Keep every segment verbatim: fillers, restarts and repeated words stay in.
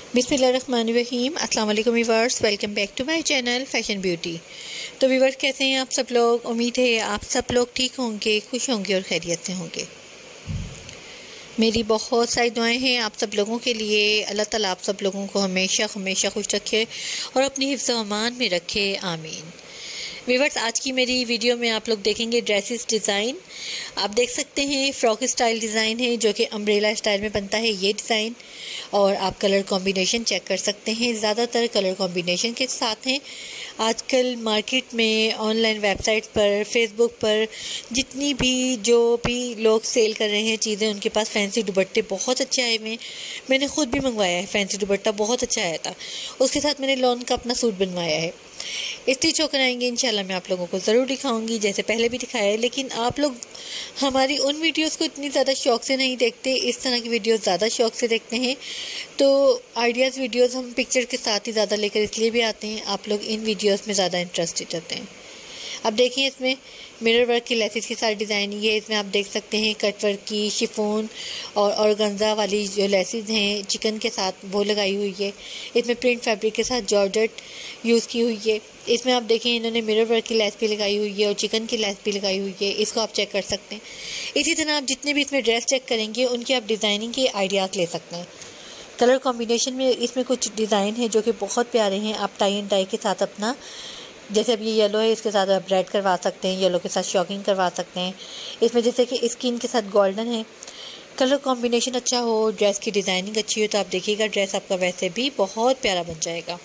बिस्मिल्लाहिर्रहमानिर्रहीम। अस्सलाम वालेकुम viewers, welcome back to my channel fashion beauty. तो व्यूअर्स, कैसे हैं आप सब लोग? उम्मीद है आप सब लोग ठीक होंगे, खुश होंगे और खैरियत से होंगे। मेरी बहुत सारी दुआएं हैं आप सब लोगों के लिए। अल्लाह ताला आप सब लोगों को हमेशा हमेशा खुश रखे और अपनी हिफ्ज़ व अमान में रखे, आमीन। व्यूअर्स, आज की मेरी वीडियो में आप लोग देखेंगे ड्रेसेस डिज़ाइन। आप देख सकते हैं फ्रॉक स्टाइल डिज़ाइन है जो कि अम्ब्रेला स्टाइल में बनता है ये डिज़ाइन, और आप कलर कॉम्बिनेशन चेक कर सकते हैं। ज़्यादातर कलर कॉम्बिनेशन के साथ हैं। आजकल मार्केट में, ऑनलाइन वेबसाइट पर, फेसबुक पर जितनी भी जो भी लोग सेल कर रहे हैं चीज़ें, उनके पास फैंसी दुपट्टे बहुत अच्छे आए हुए हैं। मैंने खुद भी मंगवाया है, फैंसी दुपट्टा बहुत अच्छा आया था। उसके साथ मैंने लॉन का अपना सूट बनवाया है। स्टिच होकर आएंगे इंशाल्लाह, मैं आप लोगों को ज़रूर दिखाऊंगी, जैसे पहले भी दिखाया है। लेकिन आप लोग हमारी उन वीडियोस को इतनी ज़्यादा शौक़ से नहीं देखते, इस तरह की वीडियोस ज़्यादा शौक़ से देखते हैं। तो आइडियाज़ वीडियोस हम पिक्चर के साथ ही ज़्यादा लेकर इसलिए भी आते हैं, आप लोग इन वीडियोस में ज़्यादा इंटरेस्टेड रहते हैं। अब देखिए, इसमें मिरर वर्क की लेसेस के साथ डिज़ाइन ये इसमें आप देख सकते हैं। कट वर्क की शिफॉन और ऑर्गेन्जा वाली जो लेसेस हैं चिकन के साथ, वो लगाई हुई है। इसमें प्रिंट फैब्रिक के साथ जॉर्जेट यूज़ की हुई है। इसमें आप देखें, इन्होंने मिरर वर्क की लेस भी लगाई हुई है और चिकन की लेस भी लगाई हुई है। इसको आप चेक कर सकते हैं। इसी तरह आप जितने भी इसमें ड्रेस चेक करेंगे उनकी आप डिज़ाइनिंग के आइडियाज़ ले सकते हैं। कलर कॉम्बिनेशन में इसमें कुछ डिज़ाइन है जो कि बहुत प्यारे हैं। आप टाई एंड डाई के साथ अपना, जैसे अब ये येलो है, इसके साथ आप रेड करवा सकते हैं, येलो के साथ शॉकिंग करवा सकते हैं। इसमें जैसे कि स्किन के साथ गोल्डन है। कलर कॉम्बिनेशन अच्छा हो, ड्रेस की डिज़ाइनिंग अच्छी हो, तो आप देखिएगा ड्रेस आपका वैसे भी बहुत प्यारा बन जाएगा।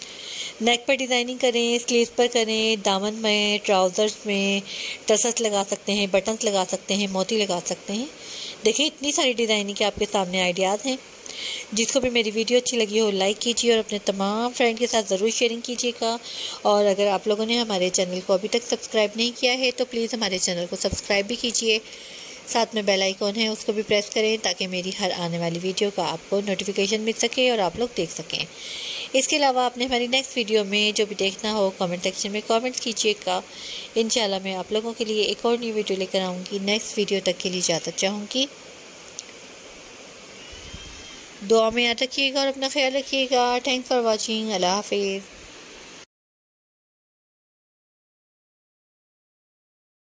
नेक पर डिज़ाइनिंग करें, स्लीव्स पर करें, दामन में, ट्राउज़र्स में टसल्स लगा सकते हैं, बटन्स लगा सकते हैं, मोती लगा सकते हैं। देखिए, इतनी सारी डिज़ाइनिंग के आपके सामने आइडियाज़ हैं। जिसको भी मेरी वीडियो अच्छी लगी हो लाइक कीजिए और अपने तमाम फ्रेंड के साथ ज़रूर शेयरिंग कीजिएगा। और अगर आप लोगों ने हमारे चैनल को अभी तक सब्सक्राइब नहीं किया है तो प्लीज़ हमारे चैनल को सब्सक्राइब भी कीजिए। साथ में बेल आइकॉन है, उसको भी प्रेस करें ताकि मेरी हर आने वाली वीडियो का आपको नोटिफिकेशन मिल सके और आप लोग देख सकें। इसके अलावा आपने हमारी नेक्स्ट वीडियो में जो भी देखना हो कमेंट सेक्शन में कमेंट्स कीजिएगा। इंशाल्लाह मैं आप लोगों के लिए एक और न्यू वीडियो लेकर आऊँगी। नेक्स्ट वीडियो तक के लिए इजाज़त चाहूँगी। दुआ में याद रखिएगा और अपना ख्याल रखिएगा। Thanks for watching. अल्लाह हाफिज़।